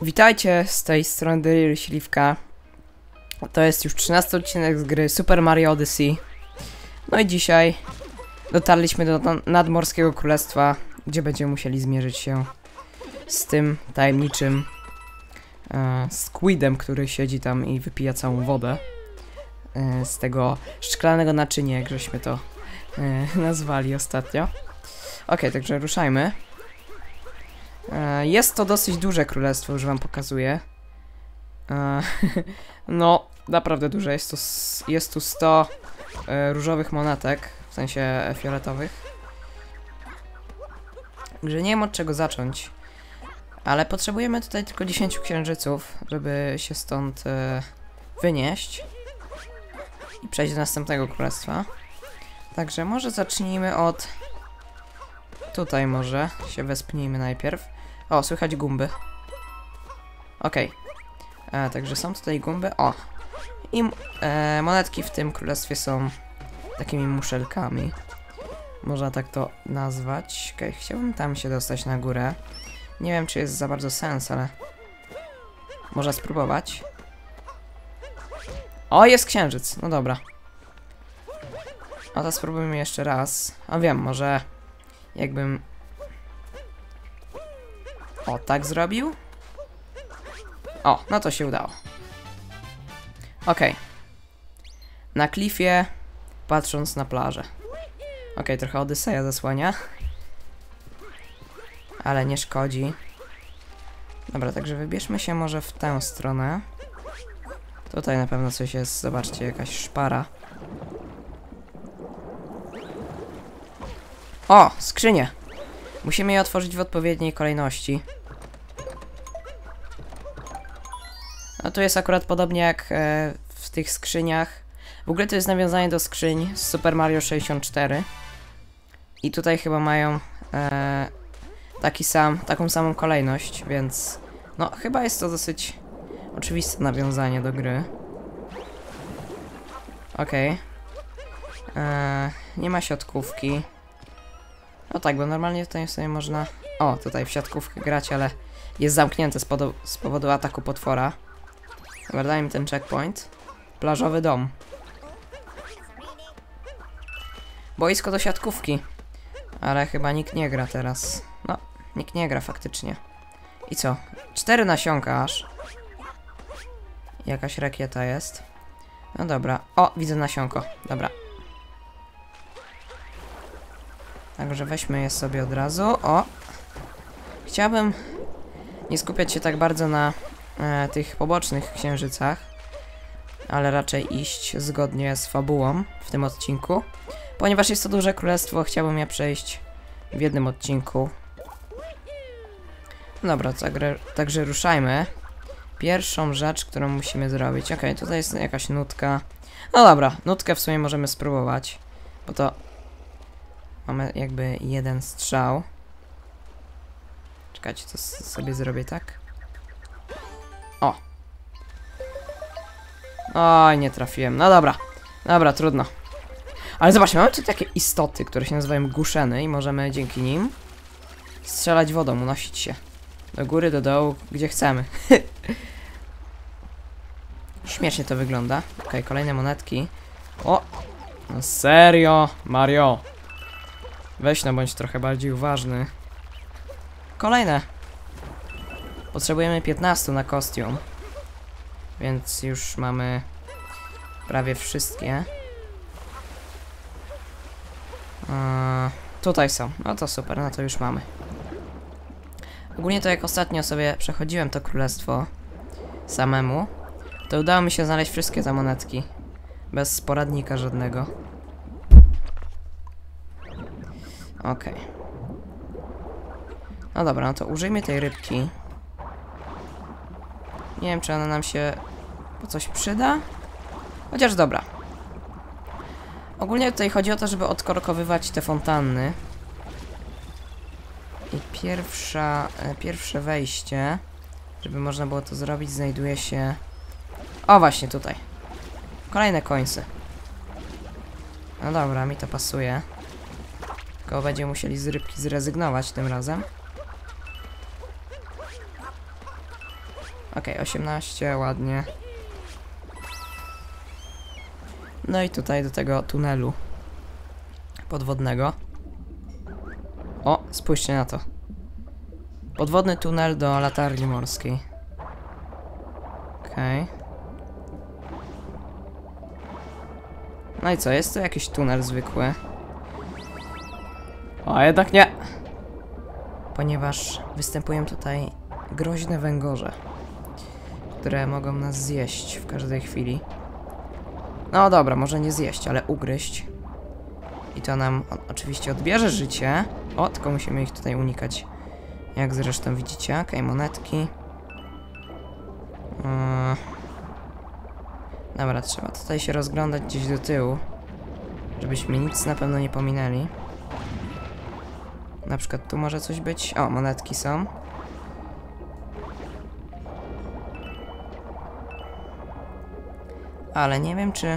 Witajcie, z tej strony Delirious Śliwka. To jest już 13 odcinek z gry Super Mario Odyssey. No i dzisiaj dotarliśmy do nadmorskiego królestwa, gdzie będziemy musieli zmierzyć się z tym tajemniczym Squidem, który siedzi tam i wypija całą wodę z tego szklanego naczynia, jak żeśmy to nazwali ostatnio. Okej, także ruszajmy. Jest to dosyć duże królestwo, już wam pokazuję. No, naprawdę duże. Jest tu 100 różowych monetek, w sensie fioletowych. Także nie wiem, od czego zacząć. Ale potrzebujemy tutaj tylko 10 księżyców, żeby się stąd wynieść i przejść do następnego królestwa. Także może zacznijmy od... Tutaj może się wespnijmy najpierw. O, słychać gumby. Okej. Także są tutaj gumby. O! I monetki w tym królestwie są takimi muszelkami. Można tak to nazwać. Okej, chciałbym tam się dostać na górę. Nie wiem, czy jest za bardzo sens, ale... Można spróbować. O, jest księżyc! No dobra. No to spróbujmy jeszcze raz. O, wiem, może... Jakbym... O, tak zrobił? O, no to się udało. Okej. Na klifie, patrząc na plażę. Okej, trochę Odyseja zasłania. Ale nie szkodzi. Dobra, także wybierzmy się może w tę stronę. Tutaj na pewno coś jest, zobaczcie, jakaś szpara. O, skrzynie! Musimy je otworzyć w odpowiedniej kolejności. No tu jest akurat podobnie jak w tych skrzyniach. W ogóle to jest nawiązanie do skrzyń z Super Mario 64. I tutaj chyba mają taką samą kolejność, więc no chyba jest to dosyć oczywiste nawiązanie do gry. Okej. Nie ma siatkówki. No tak, bo normalnie tutaj sobie można... O, tutaj w siatkówkę grać, ale jest zamknięte z powodu ataku potwora. Dobra, daj mi ten checkpoint. Plażowy dom. Boisko do siatkówki. Ale chyba nikt nie gra teraz. No, nikt nie gra faktycznie. I co? 4 nasionka aż. Jakaś rakieta jest. No dobra. O, widzę nasionko. Dobra. Także weźmy je sobie od razu. O! Chciałbym nie skupiać się tak bardzo na tych pobocznych księżycach, ale raczej iść zgodnie z fabułą w tym odcinku. Ponieważ jest to duże królestwo, chciałbym je przejść w jednym odcinku. Dobra, także ruszajmy. Pierwszą rzecz, którą musimy zrobić. Okej, tutaj jest jakaś nutka. No dobra, nutkę w sumie możemy spróbować, bo to mamy jakby jeden strzał. Czekajcie, to sobie zrobię tak. O! Oj, nie trafiłem. No dobra. Dobra, trudno. Ale zobaczcie, mamy tu takie istoty, które się nazywają guszeny i możemy dzięki nim strzelać wodą, unosić się. Do góry, do dołu, gdzie chcemy. Śmiesznie to wygląda. Okej, kolejne monetki. O! No serio, Mario. Weź no, bądź trochę bardziej uważny. Kolejne. Potrzebujemy 15 na kostium. Więc już mamy prawie wszystkie. Tutaj są. No to super, no to już mamy. Ogólnie to jak ostatnio sobie przechodziłem to królestwo samemu, to udało mi się znaleźć wszystkie te monetki. Bez poradnika żadnego. Okej. No dobra, no to użyjmy tej rybki. Nie wiem, czy ona nam się po coś przyda. Chociaż dobra. Ogólnie tutaj chodzi o to, żeby odkorkowywać te fontanny. I pierwsze wejście, żeby można było to zrobić, znajduje się... O, właśnie tutaj. Kolejne końce. No dobra, mi to pasuje. Tylko będziemy musieli z rybki zrezygnować tym razem. Okej, 18, ładnie. No i tutaj do tego tunelu podwodnego. O, spójrzcie na to. Podwodny tunel do latarni morskiej. Okej. No i co, jest to jakiś tunel zwykły. O, jednak nie! Ponieważ występują tutaj groźne węgorze, które mogą nas zjeść w każdej chwili. No dobra, może nie zjeść, ale ugryźć. I to nam oczywiście odbierze życie. O, tylko musimy ich tutaj unikać. Jak zresztą widzicie. Okej, monetki. Dobra, trzeba tutaj się rozglądać gdzieś do tyłu, żebyśmy nic na pewno nie pominęli. Na przykład tu może coś być. O, monetki są. Ale nie wiem, czy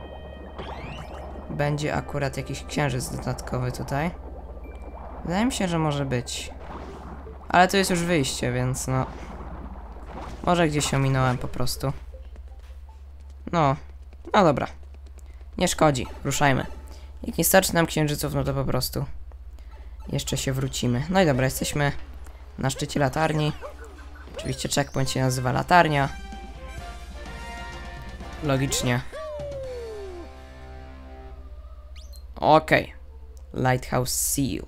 będzie akurat jakiś księżyc dodatkowy tutaj. Wydaje mi się, że może być. Ale to jest już wyjście, więc no... Może gdzieś ominąłem po prostu. No dobra. Nie szkodzi, ruszajmy. Jak nie starczy nam księżyców, no to po prostu jeszcze się wrócimy. No i dobra, jesteśmy na szczycie latarni. Oczywiście checkpoint się nazywa latarnia. Logicznie. Okej. Lighthouse Seal.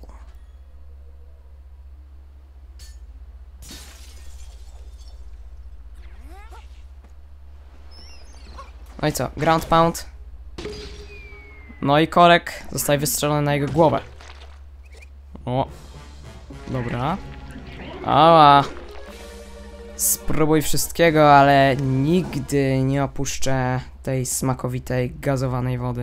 No i co? Ground Pound. No i korek zostaje wystrzelony na jego głowę. O. Dobra. Ała. Spróbuj wszystkiego, ale nigdy nie opuszczę tej smakowitej, gazowanej wody.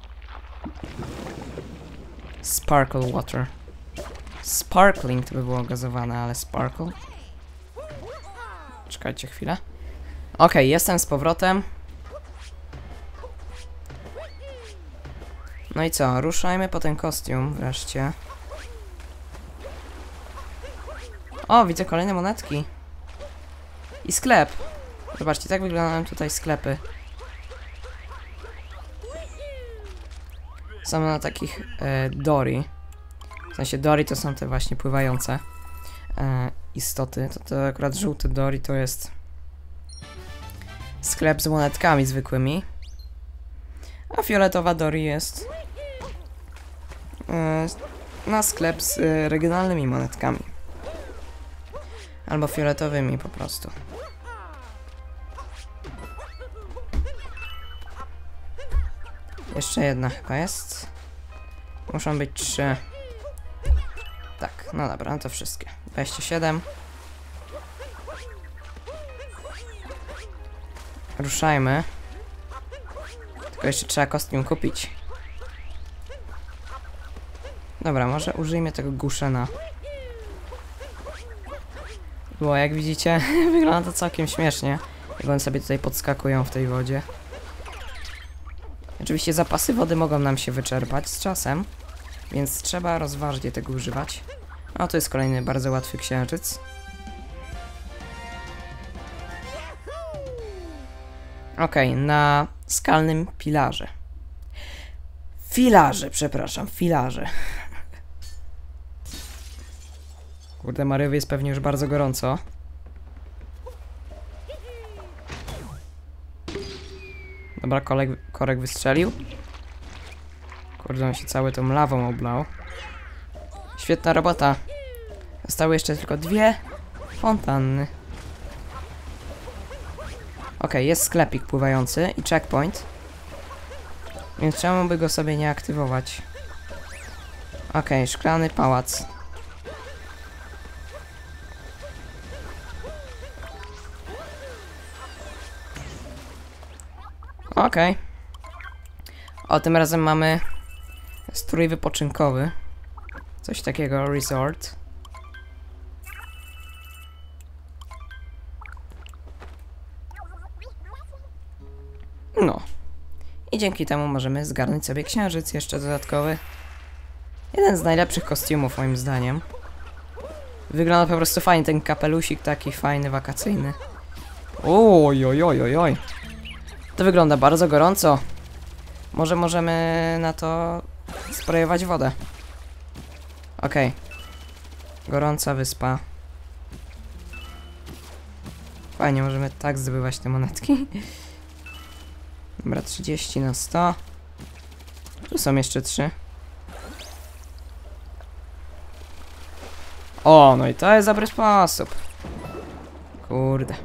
Sparkle water. Sparkling to by było gazowane, ale sparkle? Czekajcie chwilę. Okej, jestem z powrotem. No i co? Ruszajmy po ten kostium wreszcie. O, widzę kolejne monetki. I sklep. Zobaczcie, tak wyglądają tutaj sklepy. Są na takich dory. W sensie dory to są te właśnie pływające istoty. To akurat żółty dory to jest sklep z monetkami zwykłymi. A fioletowa dory jest na sklep z regionalnymi monetkami. Albo fioletowymi po prostu. Jeszcze jedna chyba jest. Muszą być 3. Tak, no dobra, no to wszystkie. 27. Ruszajmy. Tylko jeszcze trzeba kostium kupić. Dobra, może użyjmy tego Gushena. Bo jak widzicie, wygląda to całkiem śmiesznie. Jak one sobie tutaj podskakują w tej wodzie. Oczywiście zapasy wody mogą nam się wyczerpać z czasem, więc trzeba rozważnie tego używać. No to jest kolejny bardzo łatwy księżyc. Okej, na skalnym pilarze. Filarze, przepraszam, filarze. Kurde, Mariowi jest pewnie już bardzo gorąco. Dobra, korek wystrzelił. Kurde, on się cały tą lawą oblał. Świetna robota. Zostały jeszcze tylko 2 fontanny. Okej, jest sklepik pływający i checkpoint. Więc czemu by go sobie nie aktywować? Okej, szklany pałac. Okej. O, tym razem mamy strój wypoczynkowy. Coś takiego, resort. No. I dzięki temu możemy zgarnąć sobie księżyc jeszcze dodatkowy. Jeden z najlepszych kostiumów moim zdaniem. Wygląda po prostu fajnie, ten kapelusik taki fajny, wakacyjny. Oj, oj, oj, oj, oj. To wygląda bardzo gorąco. Może możemy na to sprayować wodę. Okej. Gorąca wyspa. Fajnie, możemy tak zdobywać te monetki. Dobra, 30 na 100. Tu są jeszcze 3. O, no i to jest dobry sposób. Kurde.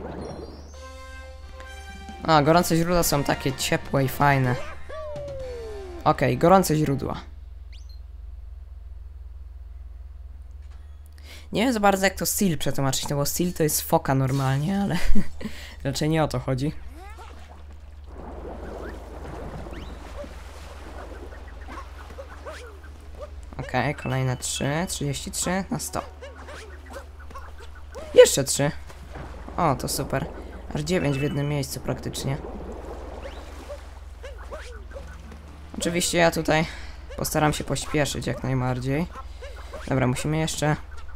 A, gorące źródła są takie ciepłe i fajne. Okej, gorące źródła. Nie wiem za bardzo jak to Seal przetłumaczyć, no bo Seal to jest foka normalnie, ale raczej nie o to chodzi. Okej, kolejne 3, 33 na 100. Jeszcze 3. O, to super. Aż 9 w jednym miejscu praktycznie. Oczywiście ja tutaj postaram się pośpieszyć jak najbardziej. Dobra, musimy jeszcze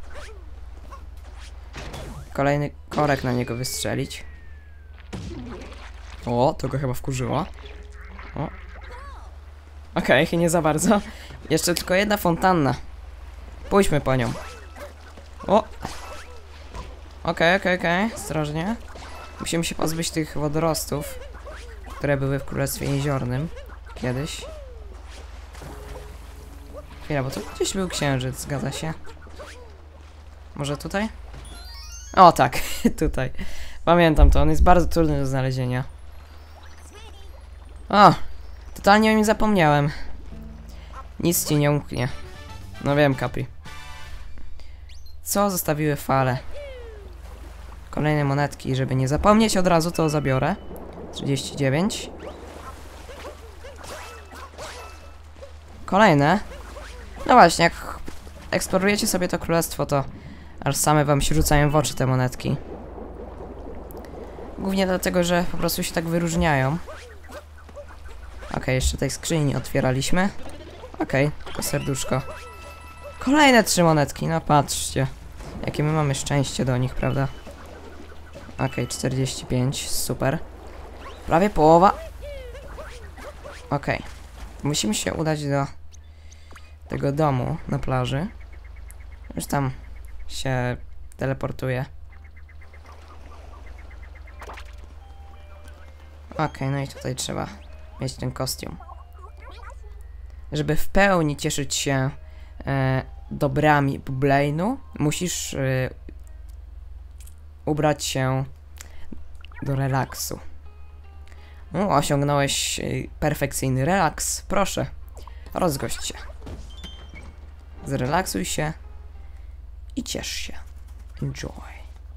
kolejny korek na niego wystrzelić. O, to go chyba wkurzyło. O. Okej, nie za bardzo. Jeszcze tylko jedna fontanna. Pójdźmy po nią. O! Okej. Ostrożnie. Musimy się pozbyć tych wodorostów, które były w Królestwie Jeziornym kiedyś. Chwila, bo tu gdzieś był księżyc, zgadza się. Może tutaj? O tak, tutaj. Pamiętam to, on jest bardzo trudny do znalezienia. O! Totalnie o nim zapomniałem. Nic ci nie umknie. No wiem, Capri. Co zostawiły fale? Kolejne monetki, żeby nie zapomnieć od razu, to zabiorę. 39. Kolejne. No właśnie, jak eksplorujecie sobie to królestwo, to aż same wam się rzucają w oczy te monetki. Głównie dlatego, że po prostu się tak wyróżniają. Okej, jeszcze tej skrzyni nie otwieraliśmy. Okej, tylko serduszko. Kolejne 3 monetki, no patrzcie. Jakie my mamy szczęście do nich, prawda? Okej, 45, super. Prawie połowa. Okej. Musimy się udać do tego domu na plaży. Już tam się teleportuje. Okej, no i tutaj trzeba mieć ten kostium. Żeby w pełni cieszyć się dobrami Blainu, musisz ubrać się do relaksu. No, osiągnąłeś perfekcyjny relaks. Proszę, rozgość się. Zrelaksuj się i ciesz się. Enjoy.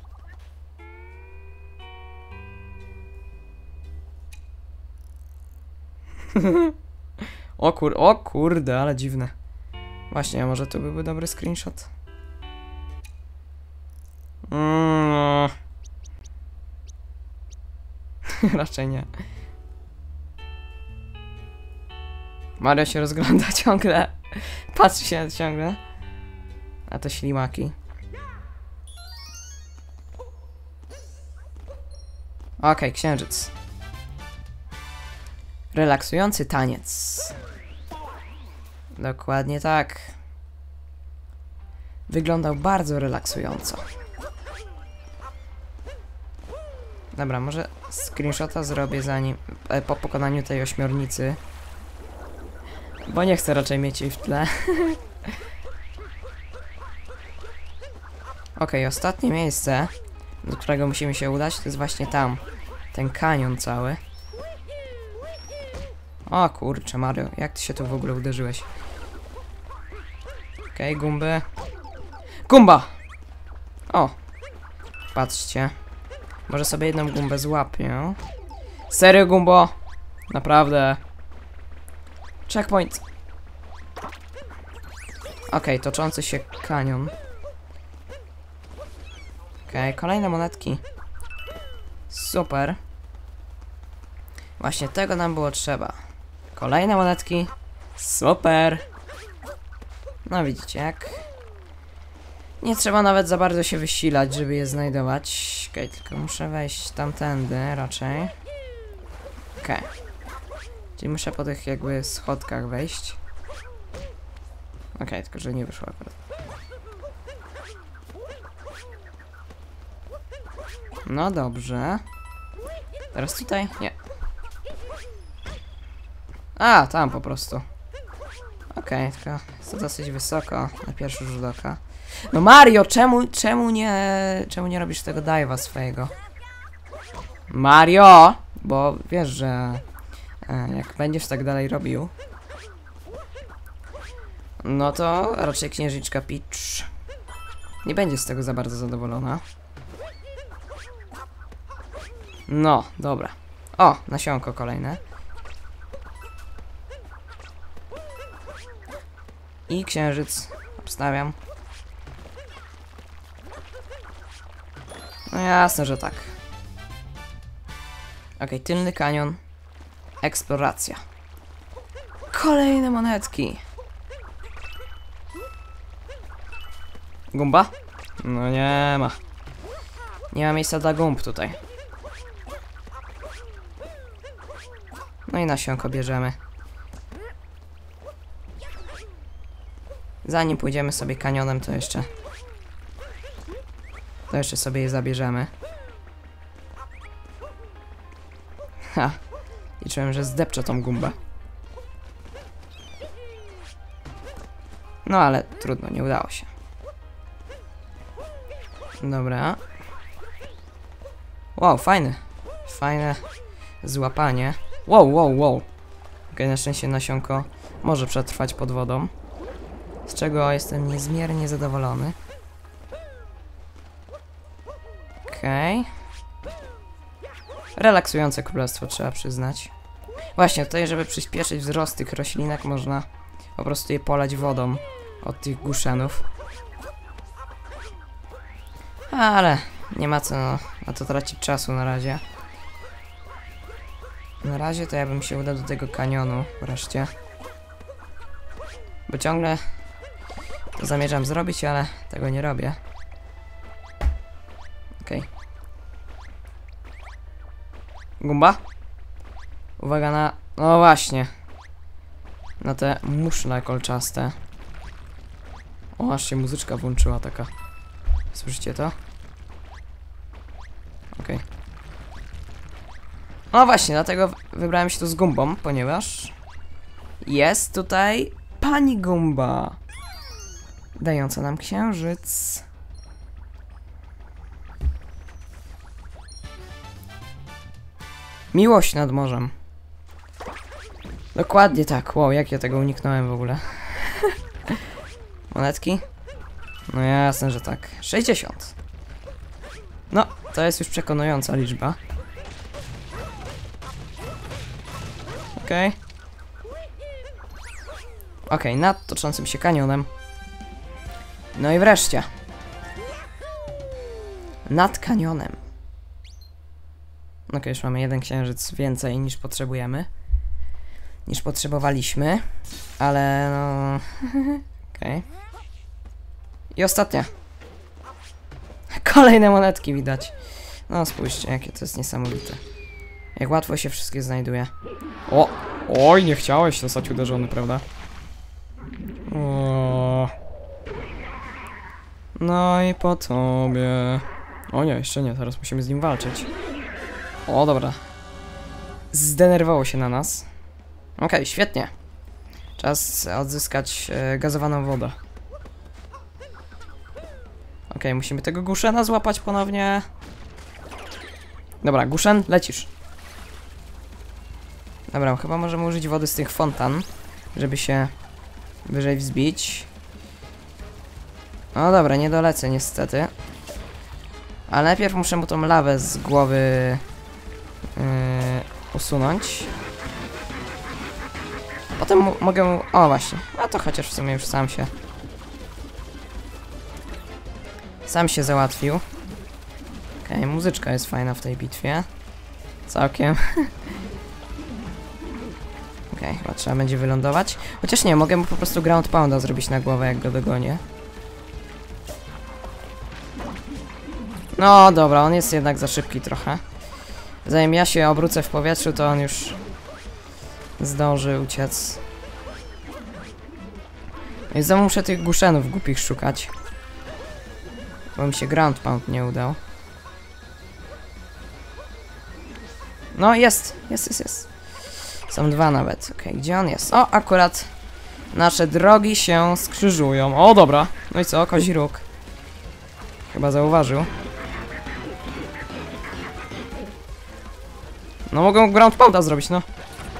O kurde, ale dziwne. Właśnie, a może to byłby dobry screenshot? Raczej nie. Mario się rozgląda ciągle. Patrzy się ciągle. A to ślimaki. Okej, księżyc. Relaksujący taniec. Dokładnie tak. Wyglądał bardzo relaksująco. Dobra, może screenshota zrobię zanim po pokonaniu tej ośmiornicy. Bo nie chcę raczej mieć jej w tle. Okej, ostatnie miejsce, do którego musimy się udać, to jest właśnie tam. Ten kanion cały. O kurczę, Mario, jak ty się tu w ogóle uderzyłeś? Okej, gumby. Gumba! O! Patrzcie. Może sobie jedną gumbę złapię. Serio, gumbo? Naprawdę. Checkpoint. Okej, toczący się kanion. Okej, kolejne monetki. Super. Właśnie tego nam było trzeba. Kolejne monetki. Super. No widzicie jak... Nie trzeba nawet za bardzo się wysilać, żeby je znajdować. Okej, tylko muszę wejść tamtędy raczej. Okej. Czyli muszę po tych jakby schodkach wejść. Okej, tylko że nie wyszło akurat. No dobrze. Teraz tutaj? Nie. A, tam po prostu. Okej, tylko jest to dosyć wysoko na pierwszy rzut oka. No Mario, czemu nie robisz tego dive'a swojego? Mario! Bo wiesz, że jak będziesz tak dalej robił, no to raczej księżniczka Peach nie będzie z tego za bardzo zadowolona. No, dobra. O, nasionko kolejne. I księżyc obstawiam. No jasne, że tak. Okej, tylny kanion. Eksploracja. Kolejne monetki. Gumba? No nie ma. Nie ma miejsca dla gumb tutaj. No i nasionko bierzemy. Zanim pójdziemy sobie kanionem, to jeszcze sobie je zabierzemy. Ha. Liczyłem, że zdepczę tą gumbę. No ale trudno, nie udało się. Dobra. Wow, fajne złapanie. Wow. Okej, na szczęście nasionko może przetrwać pod wodą, z czego jestem niezmiernie zadowolony. Okej. Relaksujące królestwo, trzeba przyznać. Właśnie, tutaj, żeby przyspieszyć wzrost tych roślinek, można po prostu je polać wodą od tych guszenów. Ale nie ma co na to tracić czasu na razie. Na razie to ja bym się udał do tego kanionu wreszcie. Bo ciągle to zamierzam zrobić, ale tego nie robię. Okej. Gumba? Uwaga na... No właśnie. Na te muszle kolczaste. O, aż się muzyczka włączyła taka. Słyszycie to? Okej. No właśnie, dlatego wybrałem się tu z gumbą, ponieważ jest tutaj pani gumba, dająca nam księżyc. Miłość nad morzem. Dokładnie tak. Wow, jak ja tego uniknąłem w ogóle. Monetki? No jasne, że tak. 60. No, to jest już przekonująca liczba. Okej, nad toczącym się kanionem. No i wreszcie. Nad kanionem. Okej, już mamy jeden księżyc więcej niż potrzebujemy. Niż potrzebowaliśmy. Ale no... Okej. I ostatnia. Kolejne monetki widać. No spójrzcie, jakie to jest niesamowite. Jak łatwo się wszystkie znajduje. O! Oj, nie chciałeś zostać uderzony, prawda? O. No i po tobie. O nie, jeszcze nie, teraz musimy z nim walczyć. O, dobra. Zdenerwowało się na nas. Okej, świetnie. Czas odzyskać gazowaną wodę. Okej, musimy tego Guszena złapać ponownie. Dobra, Guszen, lecisz. Dobra, chyba możemy użyć wody z tych fontan, żeby się wyżej wzbić. No dobra, nie dolecę niestety. Ale najpierw muszę mu tą lawę z głowy usunąć. Potem mogę mu... O właśnie, a to chociaż w sumie już sam się załatwił. Okej, muzyczka jest fajna w tej bitwie. Całkiem. Okej, chyba trzeba będzie wylądować. Chociaż nie, mogę mu po prostu ground pounda zrobić na głowę, jak go dogonię. No dobra, on jest jednak za szybki trochę. Zanim ja się obrócę w powietrzu, to on już zdąży uciec. I znowu muszę tych guszenów głupich szukać. Bo mi się ground pound nie udał. No jest. Są dwa nawet. Okej, gdzie on jest? O, akurat nasze drogi się skrzyżują. O, dobra. No i co? Kozi róg. Chyba zauważył. No mogę ground pounda zrobić, no.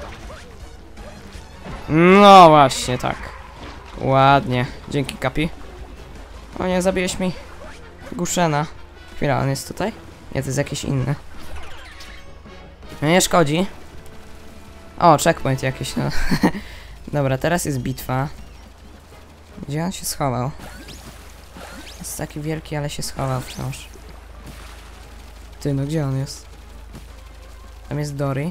No właśnie, tak. Ładnie. Dzięki, Kapi. O nie, zabiłeś mi Gushena. Chwila, on jest tutaj? Nie, to jest jakiś inny. No nie szkodzi. O, checkpoint jakiś, no. Dobra, teraz jest bitwa. Gdzie on się schował? Jest taki wielki, ale się schował wciąż. Ty, no gdzie on jest? Tam jest Dory.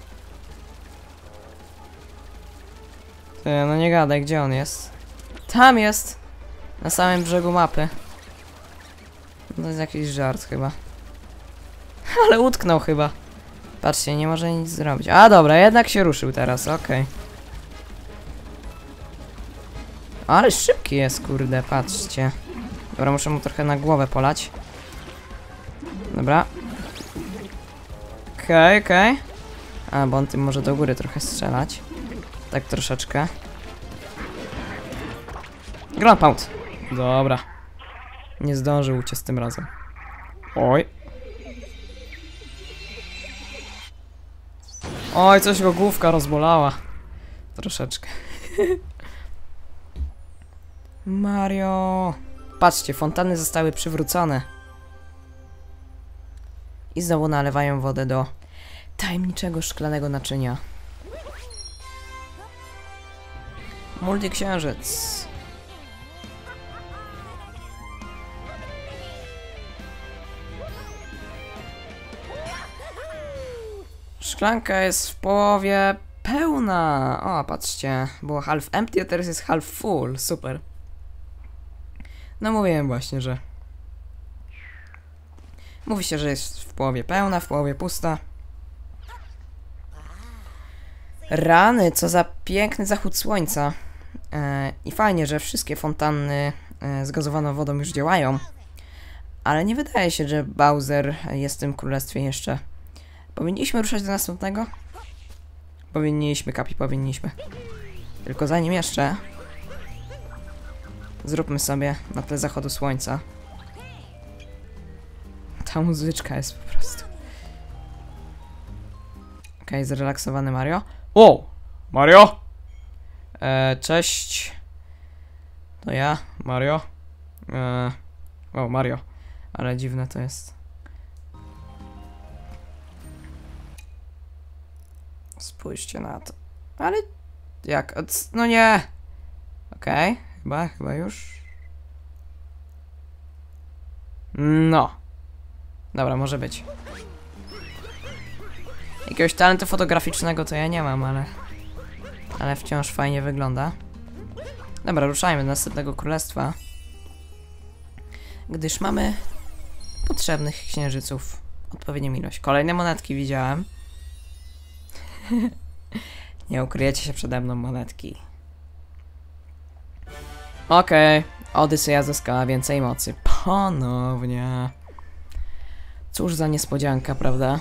Ty, no nie gadaj, gdzie on jest? Tam jest! Na samym brzegu mapy. To jest jakiś żart chyba. Ale utknął chyba. Patrzcie, nie może nic zrobić. A dobra, jednak się ruszył teraz, okej. Ale szybki jest, kurde, patrzcie. Dobra, muszę mu trochę na głowę polać. Dobra. Okej. A, bo on tym może do góry trochę strzelać. Tak troszeczkę. Ground pound. Dobra. Nie zdążył uciec tym razem. Oj. Oj, coś go główka rozbolała. Troszeczkę. Mario. Patrzcie, fontanny zostały przywrócone. I znowu nalewają wodę do tajemniczego szklanego naczynia. Multiksiężyc. Szklanka jest w połowie pełna. O, patrzcie. Było half empty, a teraz jest half full. Super. No mówiłem właśnie, że... Mówi się, że jest w połowie pełna, w połowie pusta. Rany, co za piękny zachód słońca. I fajnie, że wszystkie fontanny z gazowaną wodą już działają. Ale nie wydaje się, że Bowser jest w tym królestwie jeszcze. Powinniśmy ruszać do następnego? Powinniśmy, Kapi, powinniśmy. Tylko zanim jeszcze... Zróbmy sobie na tle zachodu słońca. Ta muzyczka jest po prostu. Okej, zrelaksowany Mario. Wow! Mario! Cześć. To ja, Mario. O, Mario. Ale dziwne to jest. Spójrzcie na to. Ale... Jak? No nie! Okej, chyba już. No. Dobra, może być. Jakiegoś talentu fotograficznego to ja nie mam, ale wciąż fajnie wygląda. Dobra, ruszajmy do następnego królestwa. Gdyż mamy potrzebnych księżyców odpowiednią ilość. Kolejne monetki widziałem. Nie ukryjecie się przede mną, monetki. Okej. Odyseja zyskała więcej mocy. Ponownie. Cóż za niespodzianka, prawda?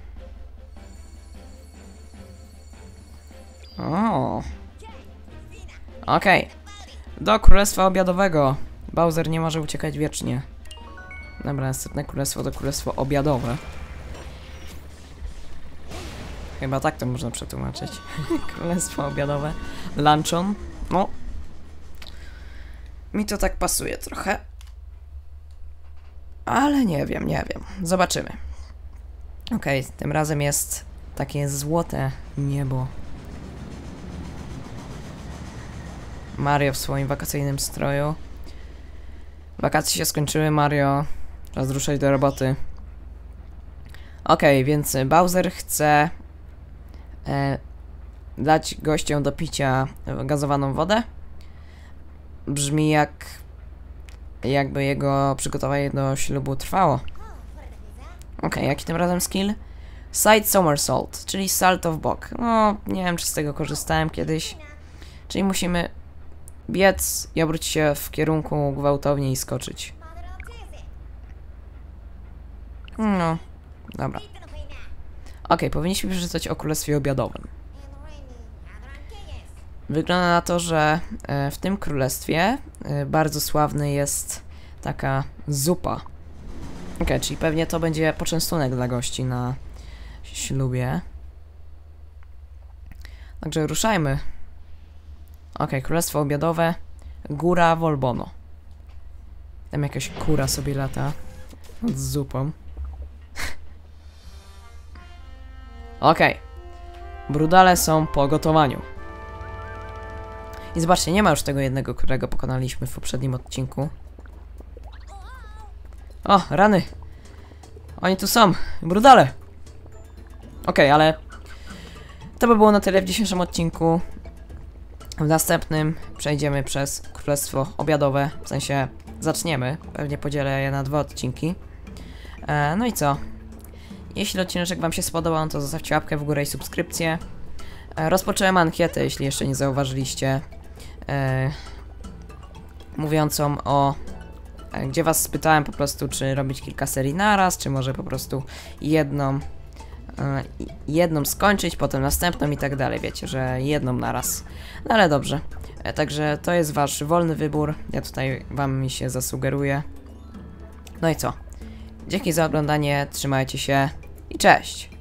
O. Okej. Do królestwa obiadowego. Bowser nie może uciekać wiecznie. Dobra, następne królestwo to królestwo obiadowe. Chyba tak to można przetłumaczyć. Królestwo obiadowe. Luncheon. No. Mi to tak pasuje trochę. Ale nie wiem. Zobaczymy. Okej, tym razem jest takie złote niebo. Mario w swoim wakacyjnym stroju. Wakacje się skończyły, Mario. Czas ruszać do roboty. Okej, więc Bowser chce dać gościom do picia gazowaną wodę. Brzmi jakby jego przygotowanie do ślubu trwało. Okej, jaki tym razem skill? Side somersault, czyli salto w bok. No, nie wiem, czy z tego korzystałem kiedyś. Czyli musimy biec i obrócić się w kierunku gwałtownie i skoczyć. No, dobra. Okej, powinniśmy przeczytać o Królestwie Obiadowym. Wygląda na to, że w tym królestwie bardzo sławny jest taka zupa. Okej, czyli pewnie to będzie poczęstunek dla gości na ślubie. Także ruszajmy. Okej, Królestwo Obiadowe. Góra Volbono. Tam jakaś kura sobie lata. Z zupą. Okej. Brudale są po gotowaniu. I zobaczcie, nie ma już tego jednego, którego pokonaliśmy w poprzednim odcinku. O, rany! Oni tu są! Brudale! Okej, ale to by było na tyle w dzisiejszym odcinku. W następnym przejdziemy przez Królestwo Obiadowe. W sensie zaczniemy. Pewnie podzielę je na 2 odcinki. No i co? Jeśli odcinek wam się spodobał, no to zostawcie łapkę w górę i subskrypcję. Rozpocząłem ankietę, jeśli jeszcze nie zauważyliście. Mówiącą o... gdzie was spytałem po prostu, czy robić kilka serii naraz, czy może po prostu jedną skończyć, potem następną i tak dalej. Wiecie, że jedną naraz. No ale dobrze. Także to jest wasz wolny wybór. Ja tutaj wam się zasugeruję. No i co? Dzięki za oglądanie, trzymajcie się i cześć!